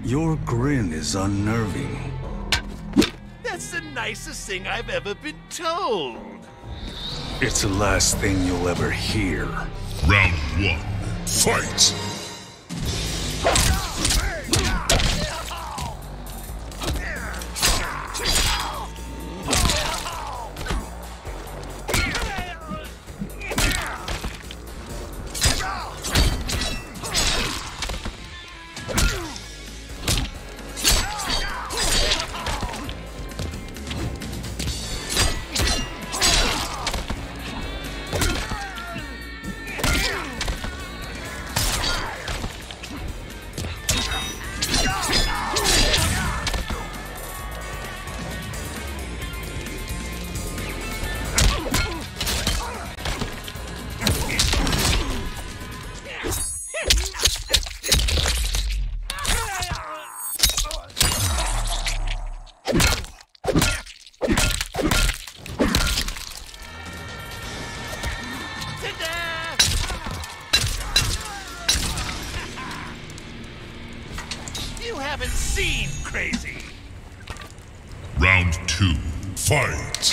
Your grin is unnerving. That's the nicest thing I've ever been told. It's the last thing you'll ever hear. Round 1. Fight! You haven't seen crazy. Round 2. Fight!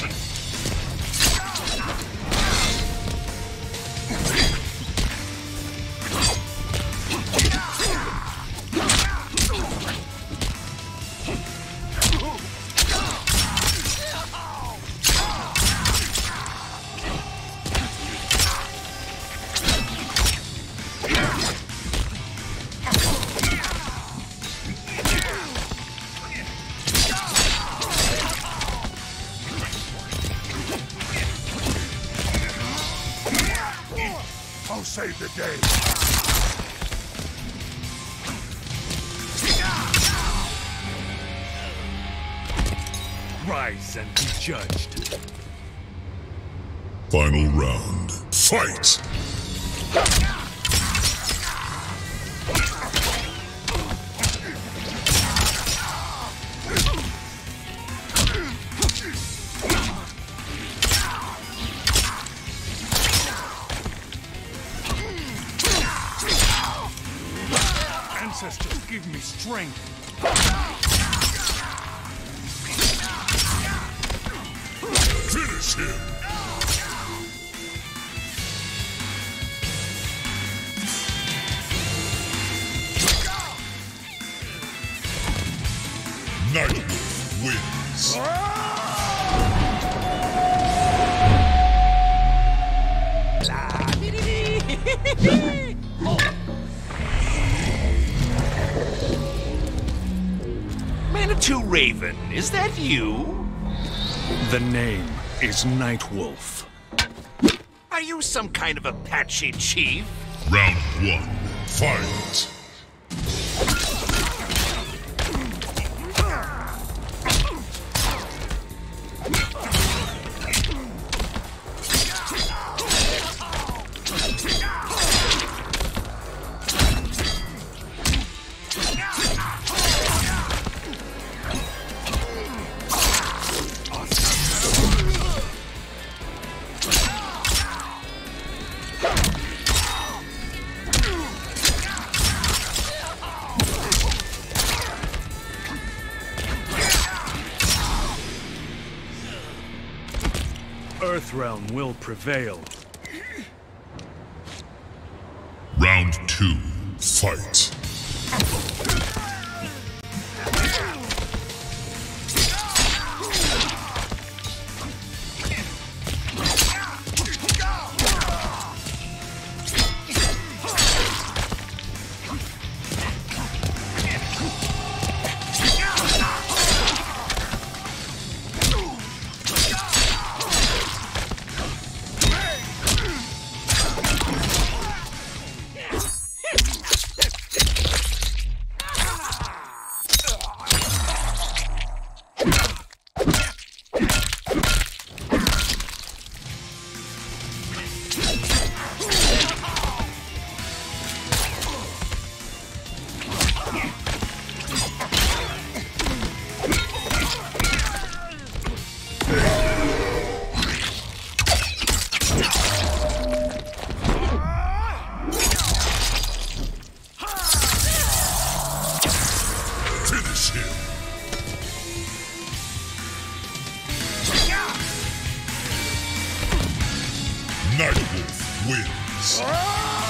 I'll save the day. Rise and be judged. Final round. Fight! Ancestors, give me strength. Finish him! Knight wins. Manitou Raven, is that you? The name is Nightwolf. Are you some kind of Apache chief? Round 1. Fight! Earthrealm will prevail. Round 2. Fight! Nightwolf wins.